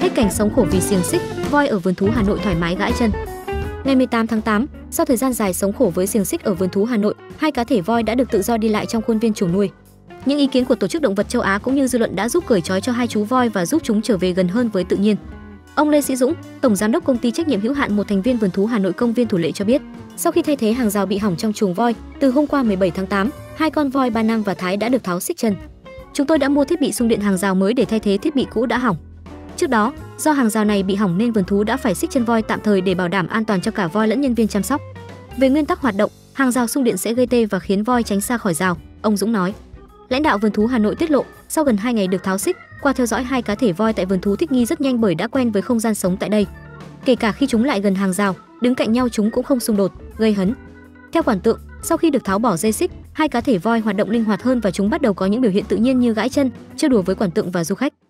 Hết cảnh sống khổ vì xiềng xích, voi ở vườn thú Hà Nội thoải mái gãi chân. Ngày 18 tháng 8, sau thời gian dài sống khổ với xiềng xích ở vườn thú Hà Nội, 2 cá thể voi đã được tự do đi lại trong khuôn viên chuồng nuôi. Những ý kiến của Tổ chức Động vật Châu Á cũng như dư luận đã giúp cởi trói cho 2 chú voi và giúp chúng trở về gần hơn với tự nhiên. Ông Lê Sĩ Dũng, Tổng Giám đốc Công ty trách nhiệm hữu hạn một thành viên vườn thú Hà Nội Công viên Thủ Lệ cho biết, sau khi thay thế hàng rào bị hỏng trong chuồng voi, từ hôm qua 17 tháng 8, 2 con voi Ba Nam và Thái đã được tháo xích chân. Chúng tôi đã mua thiết bị xung điện hàng rào mới để thay thế thiết bị cũ đã hỏng. Trước đó, do hàng rào này bị hỏng nên vườn thú đã phải xích chân voi tạm thời để bảo đảm an toàn cho cả voi lẫn nhân viên chăm sóc. Về nguyên tắc hoạt động, hàng rào xung điện sẽ gây tê và khiến voi tránh xa khỏi rào, ông Dũng nói. Lãnh đạo vườn thú Hà Nội tiết lộ, sau gần 2 ngày được tháo xích, qua theo dõi 2 cá thể voi tại vườn thú thích nghi rất nhanh bởi đã quen với không gian sống tại đây. Kể cả khi chúng lại gần hàng rào, đứng cạnh nhau chúng cũng không xung đột, gây hấn. Theo quản tượng, sau khi được tháo bỏ dây xích, 2 cá thể voi hoạt động linh hoạt hơn và chúng bắt đầu có những biểu hiện tự nhiên như gãi chân, chơi đùa với quản tượng và du khách.